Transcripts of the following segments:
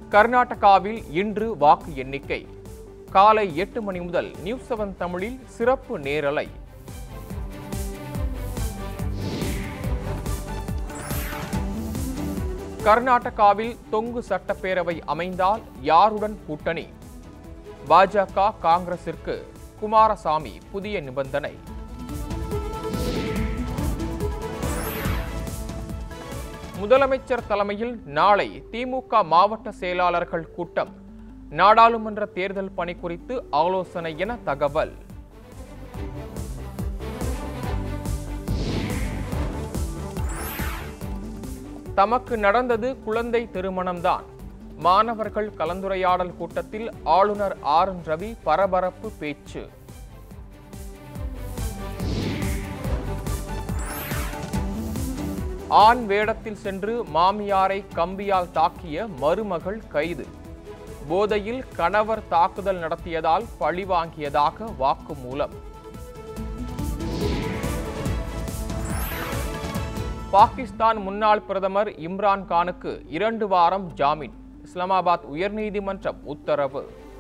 கர்நாடகாவில் இன்று வாக்கு எண்ணிக்கை. காலை 8 மணி முதல் நியூஸ் 7 தமிழில் சிறப்பு நேரலை. கர்நாடகாவில் தொங்கு சட்டப்பேரவை அமைந்தால் யாருடன் கூட்டணி? பாஜக காங்கிரசிற்கு குமாரசாமி புதிய நிபந்தனை. முதலமைச்சர் தலைமையில் நாளை திமுக மாவட்ட செயலாளர்கள் கூட்டம். நாடாளுமன்ற தேர்தல் பணி குறித்து ஆலோசனை என தகவல். தமக்கு நடந்தது குழந்தை திருமணம்தான். மாணவர்கள் கலந்துரையாடல் கூட்டத்தில் ஆளுநர் ஆர். ரவி பரபரப்பு பேச்சு. ஆண் வேடத்தில் சென்று மாமியாரை கம்பியால் தாக்கிய மருமகள் கைது. போதையில் கணவர் தாக்குதல் நடத்தியதால் பழிவாங்கியதாக வாக்குமூலம். பாகிஸ்தான் முன்னாள் பிரதமர் இம்ரான் கானுக்கு 2 வாரம் ஜாமீன். இஸ்லாமாபாத் உயர்நீதிமன்றம் உத்தரவு.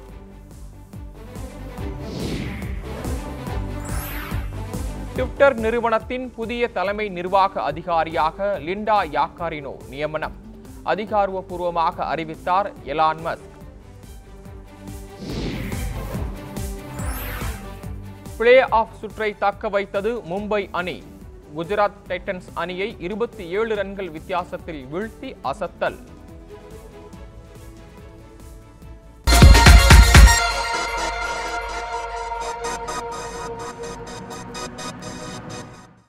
ட்விட்டர் நிறுவனத்தின் புதிய தலைமை நிர்வாக அதிகாரியாக லிண்டா யாக்காரினோ நியமனம். அதிகாரப்பூர்வமாக அறிவித்தார் எலான் மஸ்க். பிளே ஆஃப் சுற்றை தக்க வைத்தது மும்பை அணி. குஜராத் டைட்டன்ஸ் அணியை 27 ரன்கள் வித்தியாசத்தில் வீழ்த்தி அசத்தல்.